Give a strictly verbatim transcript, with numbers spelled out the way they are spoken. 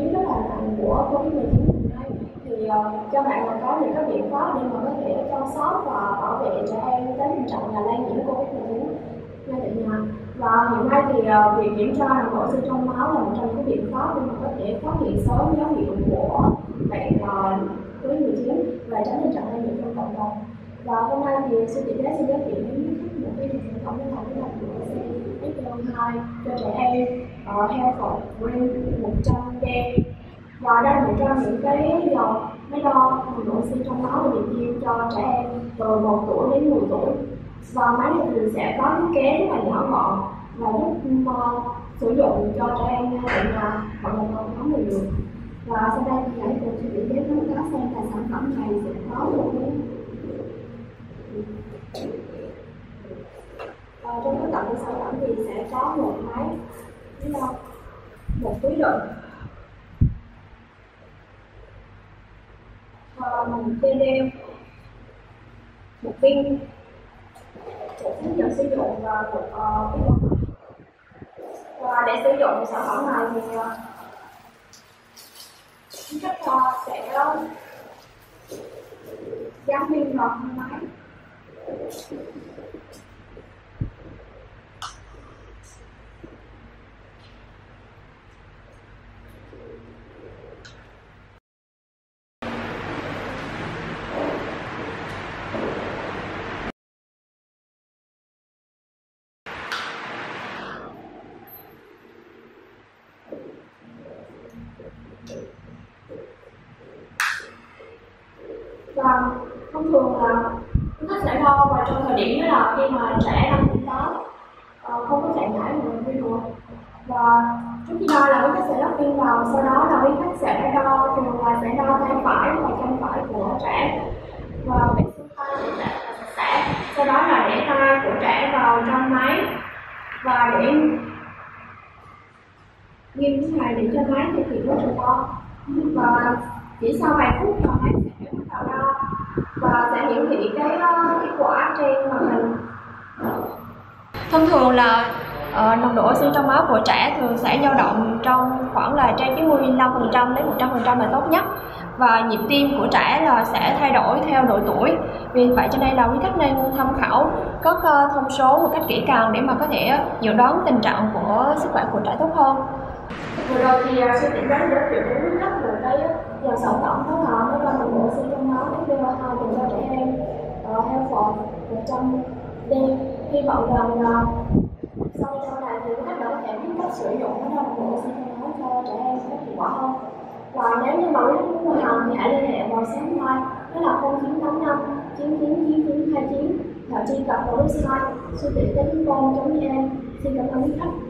biến rất là nặng của Covid mười chín hiện nay thì uh, cho bạn là có những cái biện pháp để mà có thể chăm sóc và bảo vệ trẻ em đến tình trạng là lây nhiễm Covid mười chín ngay tại nhà. Và hiện nay thì uh, việc kiểm tra nồng độ oxy trong máu là một trong những biện pháp để mà có thể phát hiện sớm dấu hiệu của bệnh uh, Covid mười chín và tránh tình trạng lây nhiễm trong cộng đồng. Và hôm nay thì sư tỷ Đế xin giới thiệu đến quý khách một cái sản phẩm để làm cái nồng độ oxy ét pê o hai cho trẻ em ở Healthful Green một trăm D. Và đây là một trong những cái dòng máy đo nồng độ oxy trong máu để tiêm cho trẻ em từ một tuổi đến mười tuổi. Và máy này thì sẽ có thiết kế rất là nhỏ gọn và giúp uh, sử dụng cho trẻ em tại nhà hoặc là còn có người được. Và sau đây thì hãy cùng sư tỷ Đế khám phá xem là sản phẩm này sẽ có một cái Ờ, trong cái cận của sản phẩm thì sẽ có một máy một túi đựng và một dây đeo, một pin, một hướng dẫn sử dụng và một uh, cái bật. Và để sử dụng sản phẩm này thì chúng uh, ta sẽ gắn pin vào máy. Và thông thường là chúng ta sẽ đo vào trong thời điểm đó là khi mà trẻ đang tỉnh táo, không có chạy nhảy hoặc là đùa. Và trước khi đo là quý khách sẽ lắp pin vào, sau đó là quý khách sẽ đo, thường là sẽ đo tay phải và chân phải của trẻ và vệ sinh tay của trẻ là sạch sẽ. Sau đó là để tay của trẻ vào trong máy và để ghim cái này để cho máy thực hiện quá trình đo. Và chỉ sau vài phút là máy sẽ bắt đầu đo và sẽ hiển thị cái kết quả trên màn hình. Thông thường là uh, nồng độ oxy trong máu của trẻ thường sẽ dao động trong khoảng là trên chín mươi lăm phần trăm đến một trăm phần trăm là tốt nhất. Và nhịp tim của trẻ là sẽ thay đổi theo độ tuổi. Vì vậy cho nên là quý khách nên tham khảo các uh, thông số một cách kỹ càng để mà có thể dự đoán tình trạng của sức khỏe của trẻ tốt hơn. Vừa rồi thì uh, sư tỷ đã giới thiệu đến quý khách về cái dòng sản phẩm phối hợp với đo nồng độ oxy trong máu ét pê o hai dành cho trẻ em ở uh, Healthful một trăm D. Hy vọng rằng uh, sau video này thì quý khách đã có thể biết cách sử dụng cái nồng độ oxy trong máu cho trẻ em có hiệu quả hơn. Và nếu như mà quý khách muốn mua hàng thì hãy liên hệ vào số hotline đó là không chín tám năm chín chín chín chín hai chín và truy cập vào website sư tỷ đế chấm com chấm vn. Xin cảm ơn quý khách.